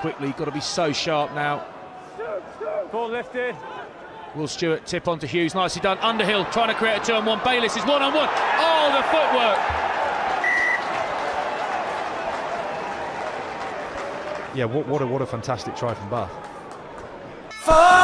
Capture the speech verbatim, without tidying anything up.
quickly. Got to be so sharp now. Ball lifted. Will Stewart tip onto Hughes, nicely done. Underhill trying to create a two-on-one. Bayliss is one-on-one. Oh, the footwork! Yeah, what, what, a, what a fantastic try from Bath.